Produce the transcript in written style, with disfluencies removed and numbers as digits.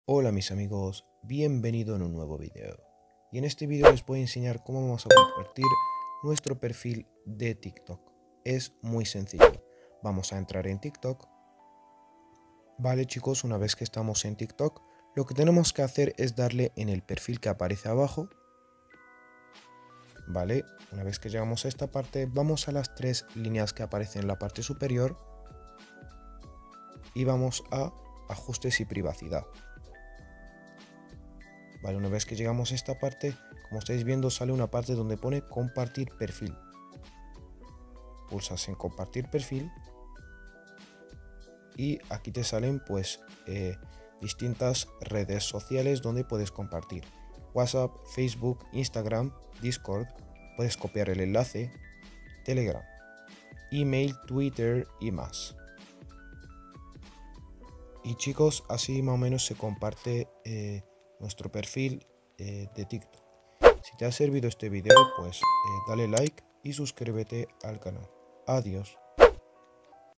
Hola mis amigos, bienvenido en un nuevo video. Y en este video les voy a enseñar cómo vamos a compartir nuestro perfil de TikTok. Es muy sencillo. Vamos a entrar en TikTok. Vale chicos, una vez que estamos en TikTok, lo que tenemos que hacer es darle en el perfil que aparece abajo. Vale, una vez que llegamos a esta parte, vamos a las tres líneas que aparecen en la parte superior y vamos a ajustes y privacidad. Vale, una vez que llegamos a esta parte, como estáis viendo, sale una parte donde pone compartir perfil. Pulsas en compartir perfil y aquí te salen pues distintas redes sociales donde puedes compartir. WhatsApp, Facebook, Instagram, Discord, puedes copiar el enlace, Telegram, email, Twitter y más. Y chicos, así más o menos se comparte nuestro perfil de TikTok. Si te ha servido este video, pues dale like y suscríbete al canal. Adiós.